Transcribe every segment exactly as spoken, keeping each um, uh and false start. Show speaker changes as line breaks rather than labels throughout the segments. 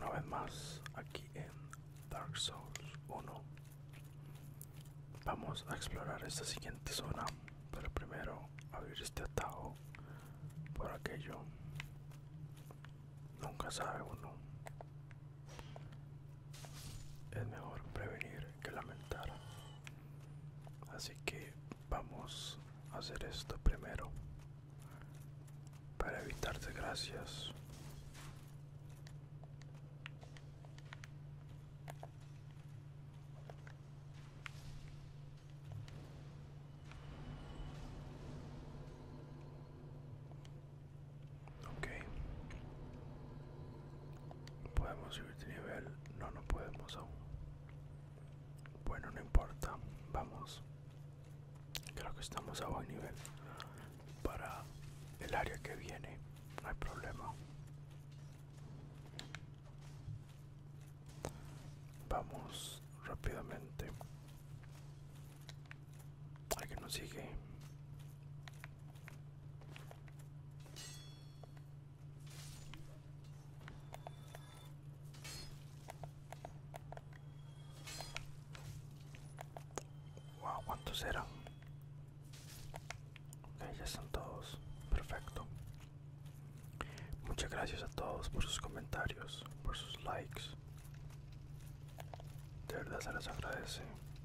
una vez más aquí en Dark Souls uno. Vamos a explorar esta siguiente zona, pero primero abrir este atajo por aquello. Nunca sabe uno. Es mejor prevenir que lamentar. Así que vamos a hacer esto primero para evitar desgracias. Ok. ¿Podemos subir de nivel? No, no podemos aún. Bueno, no importa. Vamos. Creo que estamos a buen nivel para el área que viene. No hay problema. Vamos rápidamente. Alguien nos sigue. Wow, ¿cuántos eran? Ok, ya están todos. Perfecto. Muchas gracias a todos por sus comentarios, por sus likes. De verdad se les agradece.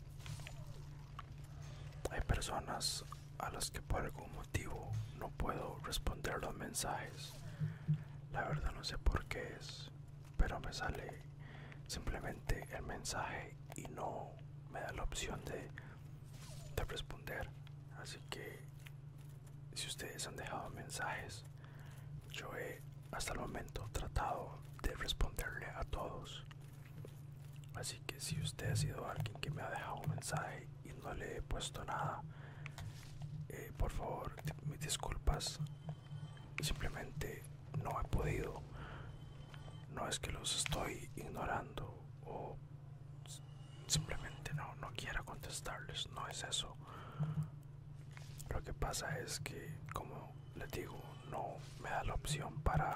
Hay personas a las que por algún motivo no puedo responder los mensajes. La verdad no sé por qué es, pero me sale simplemente el mensaje y no me da la opción de, de responder. Así que si ustedes han dejado mensajes, yo he hasta el momento tratado de responderle a todos. Así que si usted ha sido alguien que me ha dejado un mensaje y no le he puesto nada, eh, por favor, mis disculpas. Simplemente no he podido. No es que los estoy ignorando o simplemente no, no quiera contestarles. No es eso. Lo que pasa es que, como les digo, no me da la opción para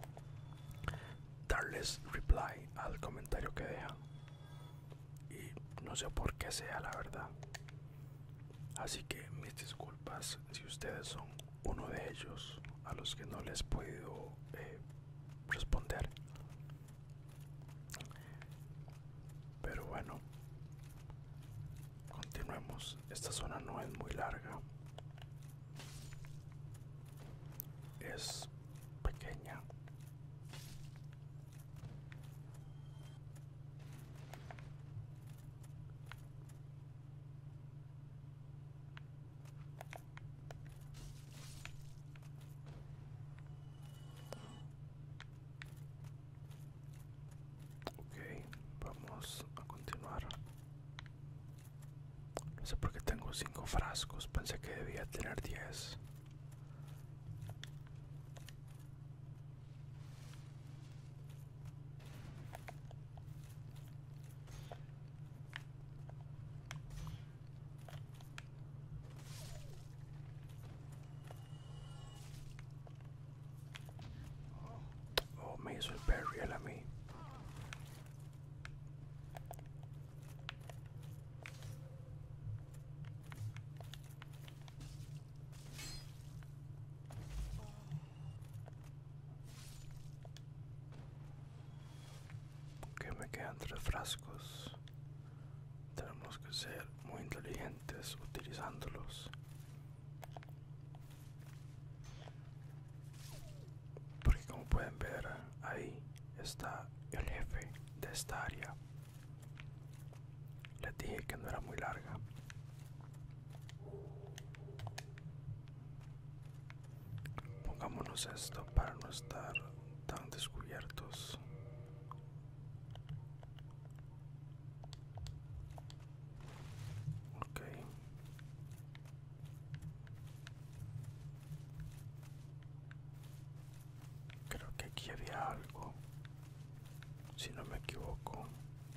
darles reply al comentario que dejan. Y no sé por qué sea, la verdad. Así que mis disculpas si ustedes son uno de ellos a los que no les he podido eh, responder. Pero bueno, continuemos. Esta zona no es muy larga. Es pequeña. Ok, vamos a continuar. No sé por qué tengo cinco frascos. Pensé que debía tener diez. Oh, me hizo el burial a mí. Que me quedan tres frascos. Tenemos que ser muy inteligentes utilizándolos. Porque como pueden ver, ahí está el jefe de esta área. Les dije que no era muy larga. Pongámonos esto para no estar tan descubiertos. Ok. Creo que aquí había algo, si no me equivoco.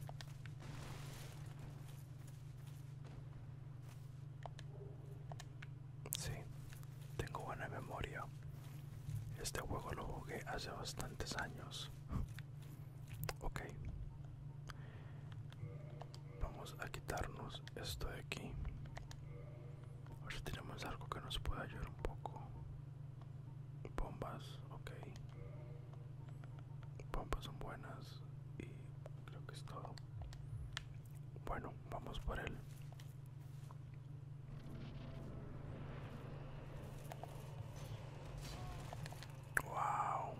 Sí, tengo buena memoria. Este juego lo jugué hace bastantes años. vamos a quitarnos esto de aquí. A ver si tenemos algo que nos pueda ayudar un poco. Bombas, ok. Bombas son buenas y creo que es todo. Bueno, vamos por él. Wow.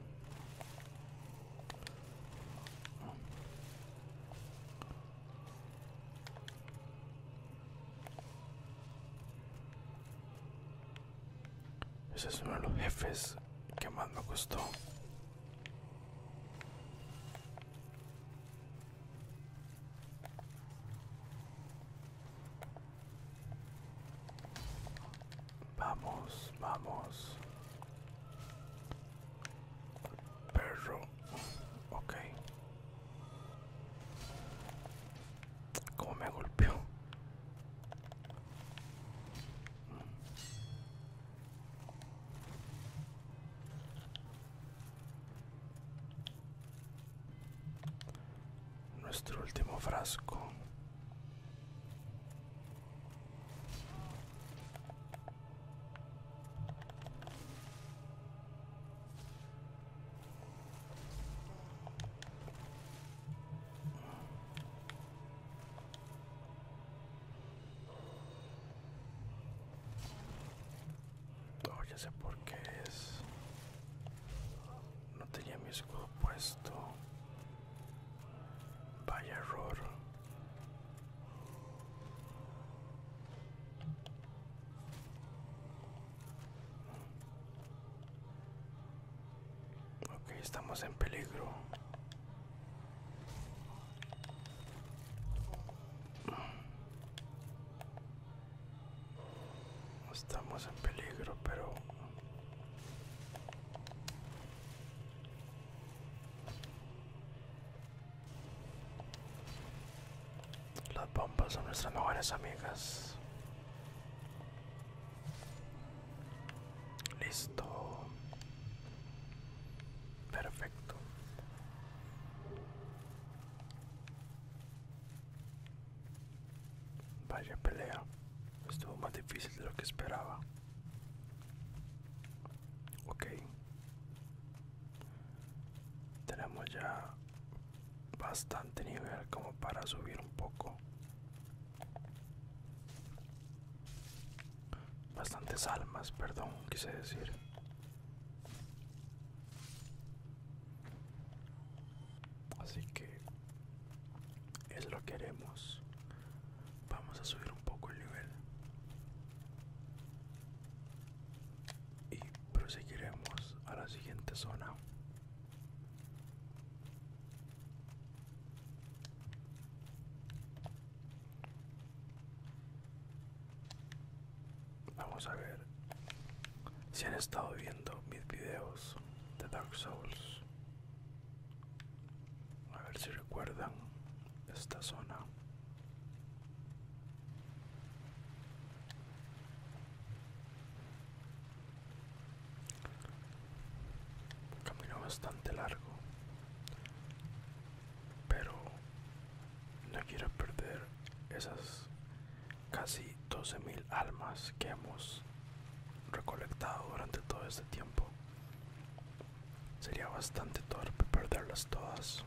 Ese es uno de los jefes que más me costó. Vamos, vamos. Perro. Ok. ¿Cómo me golpeó? Nuestro último frasco. Oh, ya sé por qué es. No tenía mi escudo puesto. Vaya error. Ok, estamos en peligro. Estamos en peligro, pero las bombas son nuestras mejores amigas. Listo. Perfecto. Vaya pelea. Estuvo más difícil de lo que esperaba. Ok. Tenemos ya bastante nivel como para subir un poco. Bastantes almas, perdón, quise decir. Así que es lo que haremos. Vamos a subir un poco el nivel. Y proseguiremos a la siguiente zona. Vamos a ver si han estado viendo mis videos de Dark Souls. A ver si recuerdan esta zona. Un camino bastante largo, pero no quiero perder esas casi doce mil almas que hemos recolectado durante todo este tiempo. Sería bastante torpe perderlas todas.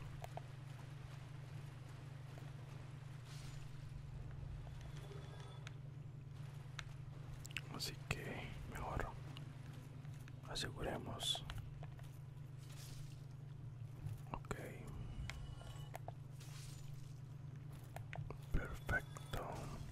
Así que mejor aseguremos. Ok. Perfecto.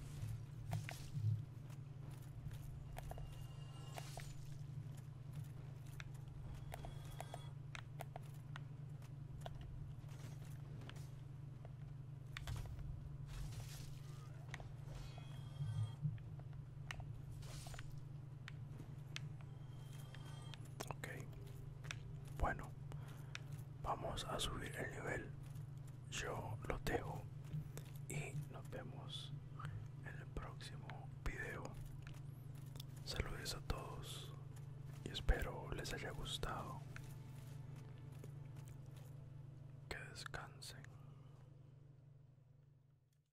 Ok. Bueno, vamos a subir el nivel. Yo lo dejo y nos vemos en el próximo video. Saludos a todos y espero les haya gustado.